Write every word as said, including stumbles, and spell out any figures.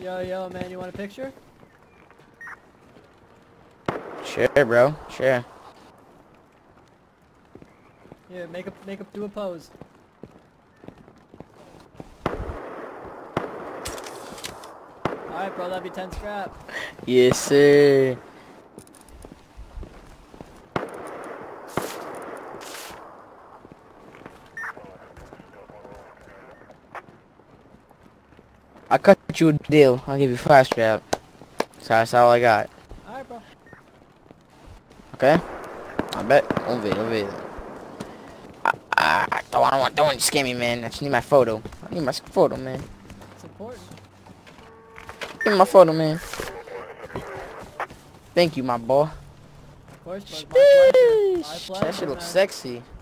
Yo, yo, man, you want a picture? Sure, bro. Sure. Here, make a, make a, do a pose. Alright, bro, that'd be ten scrap. Yes, sir. I cut you a deal. I'll give you five scrap. So that's all I got. Alright, bro. Okay? I bet. Over it, over it. I, I, I don't, I don't want, don't want to scare me, man. I just need my photo. I need my photo, man. It's important. Give me my photo, man. Thank you, my boy. Of course, bro. My pleasure. My pleasure, That shit looks man. sexy.